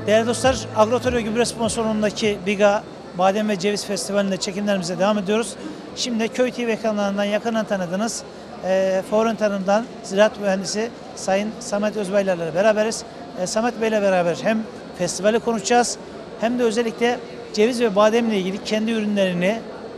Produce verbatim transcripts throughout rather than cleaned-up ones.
Değerli dostlar, Agrotorya Gübre sponsorluğundaki Biga Badem ve Ceviz Festivali'nde çekimlerimize devam ediyoruz. Şimdi Köy T V ekranlarından yakından tanıdığınız e, Foren Tarım'dan Ziraat Mühendisi Sayın Samet Özbay ile beraberiz. E, Samet Bey ile beraber hem festivali konuşacağız hem de özellikle ceviz ve badem ile ilgili kendi ürünlerini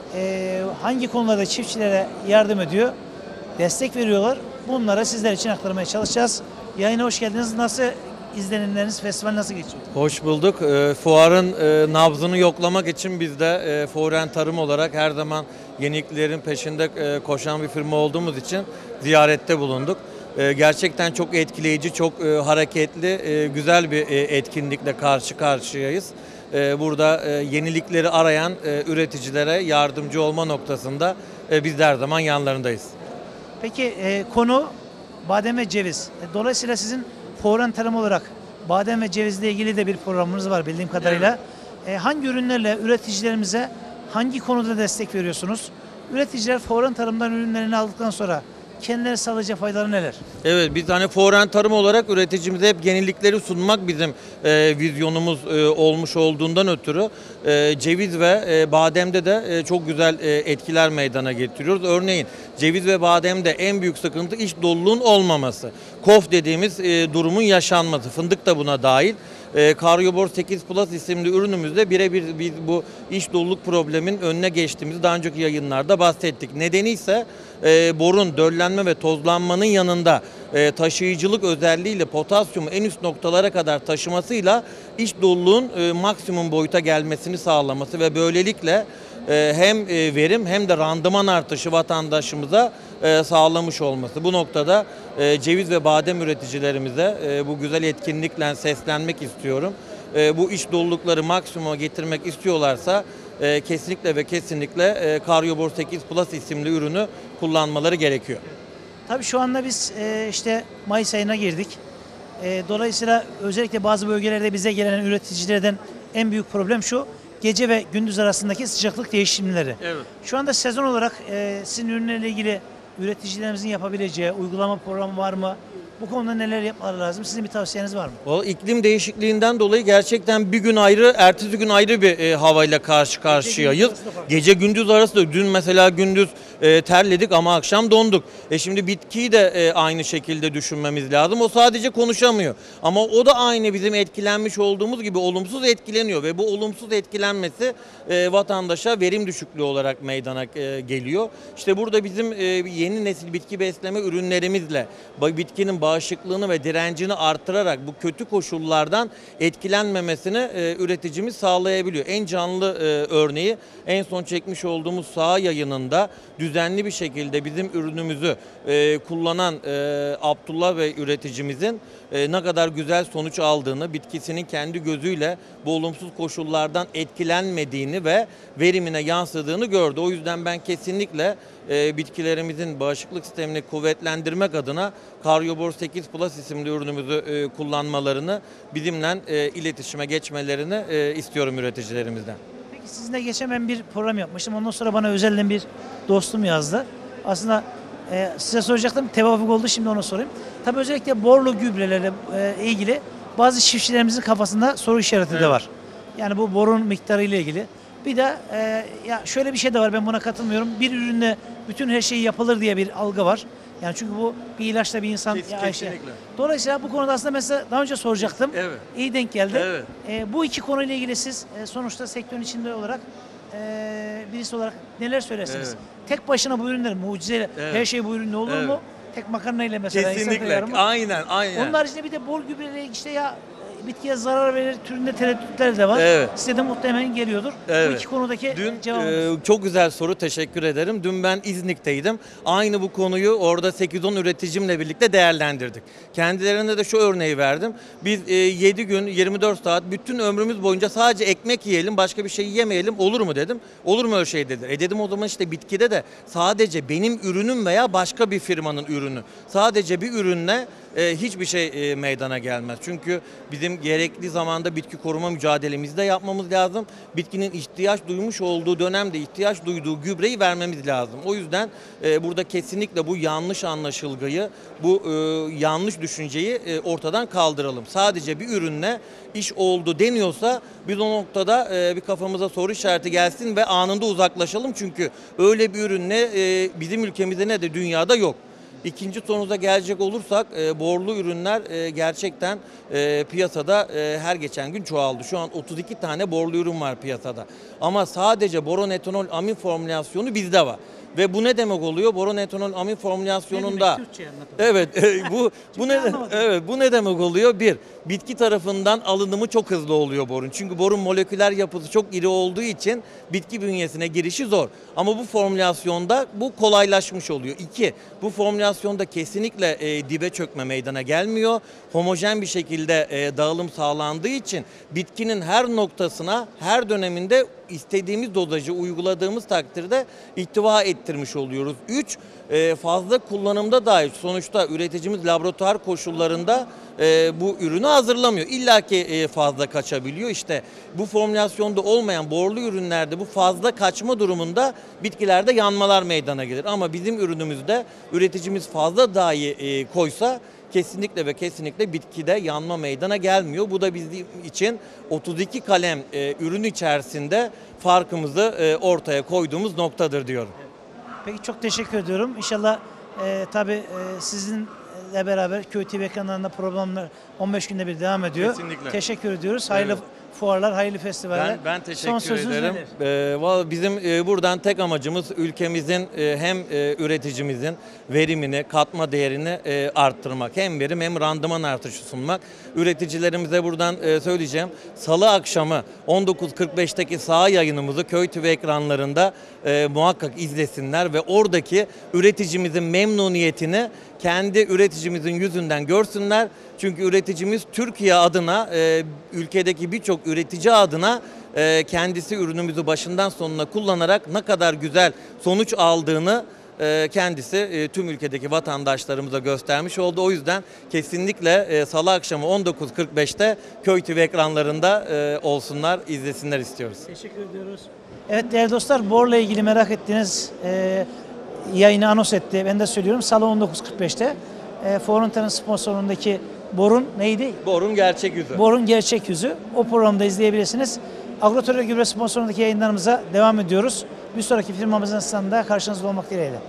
e, hangi konularda çiftçilere yardım ediyor, destek veriyorlar. Bunları sizler için aktarmaya çalışacağız. Yayına hoş geldiniz. Nasıl izlenimleriniz, festival nasıl geçiyor? Hoş bulduk. E, fuarın e, nabzını yoklamak için biz de e, Foren Tarım olarak her zaman yeniliklerin peşinde e, koşan bir firma olduğumuz için ziyarette bulunduk. E, gerçekten çok etkileyici, çok e, hareketli, e, güzel bir e, etkinlikle karşı karşıyayız. E, burada e, yenilikleri arayan e, üreticilere yardımcı olma noktasında e, biz de her zaman yanlarındayız. Peki e, konu badem ve ceviz. E, dolayısıyla sizin Foren Tarım olarak badem ve cevizle ilgili de bir programınız var bildiğim kadarıyla. Evet. E, hangi ürünlerle üreticilerimize hangi konuda destek veriyorsunuz? Üreticiler Foren Tarım'dan ürünlerini aldıktan sonra kendileri sağlayacağı faydaları neler? Evet, biz hani Foren Tarım olarak üreticimize hep yenilikleri sunmak bizim e, vizyonumuz e, olmuş olduğundan ötürü e, ceviz ve e, bademde de e, çok güzel e, etkiler meydana getiriyoruz. Örneğin ceviz ve bademde en büyük sıkıntı iç doluluğun olmaması. Kof dediğimiz e, durumun yaşanması. Fındık da buna dahil. E, Karyobor sekiz Plus isimli ürünümüzde birebir biz bu iç doluluk problemin önüne geçtiğimizi daha önceki yayınlarda bahsettik. Nedeni ise e, borun döllenme ve tozlanmanın yanında e, taşıyıcılık özelliğiyle potasyumu en üst noktalara kadar taşımasıyla iç doluluğun e, maksimum boyuta gelmesini sağlaması ve böylelikle e, hem e, verim hem de randıman artışı vatandaşımıza e, sağlamış olması. Bu noktada e, ceviz ve badem üreticilerimize e, bu güzel etkinlikle seslenmek istiyorum. E, bu iç dolulukları maksimuma getirmek istiyorlarsa e, kesinlikle ve kesinlikle e, Karyobor sekiz Plus isimli ürünü kullanmaları gerekiyor. Tabii şu anda biz e, işte Mayıs ayına girdik. E, dolayısıyla özellikle bazı bölgelerde bize gelen üreticilerden en büyük problem şu: gece ve gündüz arasındaki sıcaklık değişimleri. Evet. Şu anda sezon olarak e, sizin ürünlerle ilgili üreticilerimizin yapabileceği uygulama programı var mı? Bu konuda neler yapmaları lazım? Sizin bir tavsiyeniz var mı? Vallahi iklim değişikliğinden dolayı gerçekten bir gün ayrı, ertesi gün ayrı bir e, havayla karşı karşıyayız. Gece gündüz arası da dün mesela gündüz e, terledik ama akşam donduk. E şimdi bitkiyi de e, aynı şekilde düşünmemiz lazım. O sadece konuşamıyor. Ama o da aynı bizim etkilenmiş olduğumuz gibi olumsuz etkileniyor ve bu olumsuz etkilenmesi e, vatandaşa verim düşüklüğü olarak meydana e, geliyor. İşte burada bizim e, yeni nesil bitki besleme ürünlerimizle bitkinin bağışıklığını ve direncini artırarak bu kötü koşullardan etkilenmemesini e, üreticimiz sağlayabiliyor. En canlı e, örneği en son çekmiş olduğumuz saha yayınında düzenli bir şekilde bizim ürünümüzü e, kullanan e, Abdullah ve üreticimizin e, ne kadar güzel sonuç aldığını, bitkisinin kendi gözüyle bu olumsuz koşullardan etkilenmediğini ve verimine yansıdığını gördü. O yüzden ben kesinlikle e, bitkilerimizin bağışıklık sistemini kuvvetlendirmek adına Karyobor sekiz Plus isimli ürünümüzü e, kullanmalarını, bizimle e, iletişime geçmelerini e, istiyorum üreticilerimizden. Peki sizinle geçen ben bir program yapmıştım. Ondan sonra bana özelden bir dostum yazdı. Aslında e, size soracaktım. Tevafuk oldu. Şimdi onu sorayım. Tabii özellikle borlu gübrelerle e, ilgili bazı çiftçilerimizin kafasında soru işareti evet. de var. Yani bu borun miktarı ile ilgili. Bir de e, ya şöyle bir şey de var, ben buna katılmıyorum. Bir ürünle bütün her şey yapılır diye bir algı var. Yani çünkü bu bir ilaçla bir insan... Kes, ya, kesinlikle. Şey. Dolayısıyla bu konuda aslında mesela daha önce soracaktım. Evet. İyi denk geldi. Evet. E, bu iki konuyla ilgili siz e, sonuçta sektörün içinde olarak e, birisi olarak neler söylersiniz? Evet. Tek başına bu ürünler mucizeyle evet. her şey bu ürünle olur evet. mu? Tek makarnayla mesela. Kesinlikle. Aynen, aynen. Onun haricinde bir de bol gübreyle işte ya bitkiye zarar verir türünde tereddütler de var. Evet. Size de muhtemelen geliyordur. Evet. Bu iki konudaki Dün, cevabınız. E, çok güzel soru, teşekkür ederim. Dün ben İznik'teydim. Aynı bu konuyu orada sekiz on üreticimle birlikte değerlendirdik. Kendilerine de şu örneği verdim. Biz e, yedi gün yirmi dört saat bütün ömrümüz boyunca sadece ekmek yiyelim, başka bir şey yemeyelim, olur mu dedim. Olur mu öyle şey dediler. E dedim o zaman işte bitkide de sadece benim ürünüm veya başka bir firmanın ürünü. Sadece bir ürünle e, hiçbir şey e, meydana gelmez. Çünkü bizim gerekli zamanda bitki koruma mücadelemizi de yapmamız lazım. Bitkinin ihtiyaç duymuş olduğu dönemde ihtiyaç duyduğu gübreyi vermemiz lazım. O yüzden e, burada kesinlikle bu yanlış anlaşılgıyı, bu e, yanlış düşünceyi e, ortadan kaldıralım. Sadece bir ürünle iş oldu deniyorsa biz o noktada e, bir kafamıza soru işareti gelsin ve anında uzaklaşalım. Çünkü öyle bir ürünle e, bizim ülkemizde ne de dünyada yok. İkinci sorunuza gelecek olursak e, borlu ürünler e, gerçekten e, piyasada e, her geçen gün çoğaldı. Şu an otuz iki tane borlu ürün var piyasada. Ama sadece boron etanol amin formülasyonu bizde var. Ve bu ne demek oluyor? Boron etanol amin formülasyonunda evet e, bu bu ne evet bu ne demek oluyor? Bir, bitki tarafından alınımı çok hızlı oluyor borun. Çünkü borun moleküler yapısı çok iri olduğu için bitki bünyesine girişi zor. Ama bu formülasyonda bu kolaylaşmış oluyor. İki, bu formülasyonda kesinlikle e, dibe çökme meydana gelmiyor. Homojen bir şekilde e, dağılım sağlandığı için bitkinin her noktasına, her döneminde istediğimiz dozajı uyguladığımız takdirde ihtiva ettirmiş oluyoruz. Üç, e, fazla kullanımda dahi sonuçta üreticimiz laboratuvar koşullarında e, bu ürünü hazırlamıyor. İlla ki e, fazla kaçabiliyor. İşte bu formülasyonda olmayan borlu ürünlerde bu fazla kaçma durumunda bitkilerde yanmalar meydana gelir. Ama bizim ürünümüzde üreticimiz fazla dahi e, koysa kesinlikle ve kesinlikle bitkide yanma meydana gelmiyor. Bu da bizim için otuz iki kalem e, ürün içerisinde farkımızı e, ortaya koyduğumuz noktadır diyorum. Peki çok teşekkür ediyorum. İnşallah e, tabii e, sizinle beraber Köy T V ekranlarında programlar on beş günde bir devam ediyor. Kesinlikle. Teşekkür ediyoruz. Hayırlı Evet. fuarlar, hayırlı festivaller. Ben, ben teşekkür Son sözünüz ederim. nedir? Ee, vallahi bizim e, buradan tek amacımız ülkemizin e, hem e, üreticimizin verimini, katma değerini e, arttırmak. Hem verim hem randıman artışı sunmak. Üreticilerimize buradan e, söyleyeceğim. Salı akşamı on dokuz kırk beşteki saha yayınımızı Köy T V ekranlarında e, muhakkak izlesinler ve oradaki üreticimizin memnuniyetini kendi üreticimizin yüzünden görsünler. Çünkü üreticimiz Türkiye adına, e, ülkedeki birçok üretici adına e, kendisi ürünümüzü başından sonuna kullanarak ne kadar güzel sonuç aldığını e, kendisi e, tüm ülkedeki vatandaşlarımıza göstermiş oldu. O yüzden kesinlikle e, Salı akşamı on dokuz kırk beşte Köy T V ekranlarında e, olsunlar, izlesinler istiyoruz. Teşekkür ediyoruz. Evet değerli dostlar, borla ilgili merak ettiğiniz e, yayını anons etti. Ben de söylüyorum. Salı on dokuz kırk beşte e, Forunta'nın sponsorundaki Borun neydi? Borun gerçek yüzü. Borun gerçek yüzü. O programda izleyebilirsiniz. Agrotorya Gübre sponsorundaki yayınlarımıza devam ediyoruz. Bir sonraki firmamızın standında karşınızda olmak dileğiyle.